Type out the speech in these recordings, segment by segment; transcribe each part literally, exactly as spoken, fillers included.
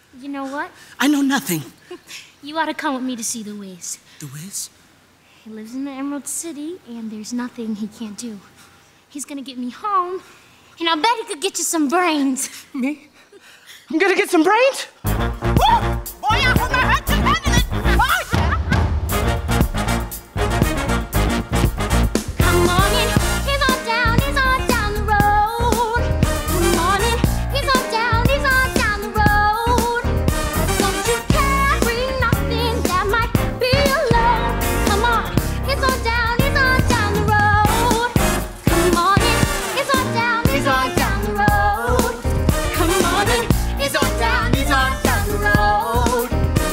You know what? I know nothing. You ought to come with me to see the Wiz. The Wiz? He lives in the Emerald City, and there's nothing he can't do. He's gonna get me home, and I bet he could get you some brains. Me? I'm gonna get some brains? Woo! Boy, I hold my head to handle it. Oh, yeah. Come on in, he's on down, he's on down the road. Come on in, he's on down, he's on down the road. Don't you carry nothing that might be alone. Come on, he's on down, he's on down the road. Come on in, he's on down, he's on down the road. Come on in, he's on down, he's on down the road.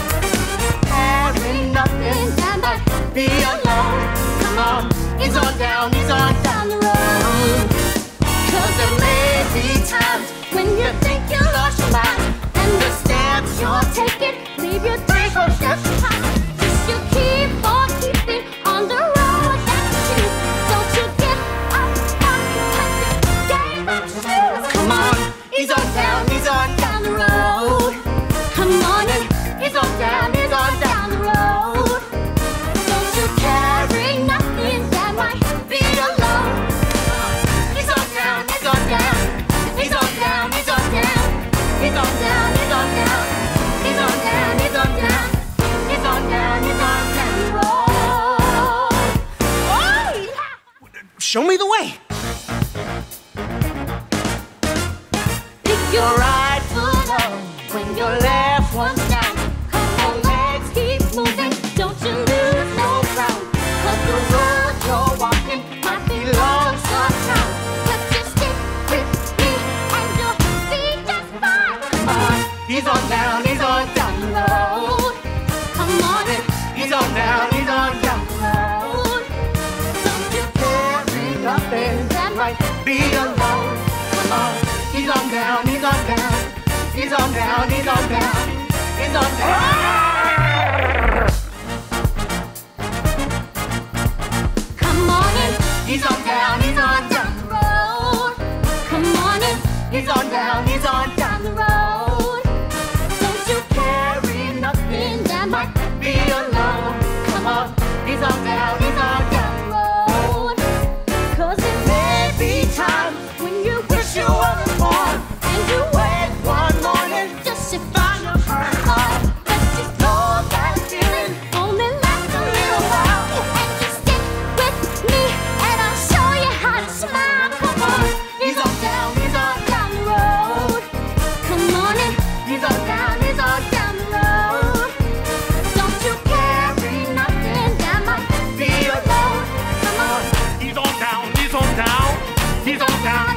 Carry nothing that might be alone. Come on, he's on down, he's on down the road. Cause there may be times when you think you lost your mind, and the steps you're taking leave you thankful just behind. Just you keep on keeping on the road that you choose. Don't you get up, up, let the game up shoes. Come on, he's on down, he's on down the road. Come on in, he's on down, he's on down the road. Don't you carry nothing that might be alone. He's on down, he's on down, he's on down, he's on down, he's on down, he's on down, he's on down, he's on down, he's on down, he's on down the road. Oh, yeah. Show me the way. Pick your right foot up when your left one's down. Come on, legs keep moving, don't you lose no ground. Cause the road you're walking might be long sometimes, but you stick with me and you'll see just fine. Come on, He's on down, he's on down. the road. Come on in, He's on down, he's on down. the road. Don't you carry nothing that might Be alone. come on. He's on down, he's on down. He's on down, he's on down. He's on down. Come on in, He's on down, he's on down. the road. Come on in, He's on down, he's on down. down the road. Don't you carry nothing that might Be alone. Come on. He's on down, he's on down. the road. Cause it may be times when you wish you were born, and you wake one morning just to find your heart. But just know that feeling only lasts a little while. And just stick with me and I'll show you how to smile. Come on, He's on down, he's on down the road. Come on in, He's on down, he's on down. down the road. Don't you carry nothing that might Be alone. come on. He's on down, he's on down, he's on down.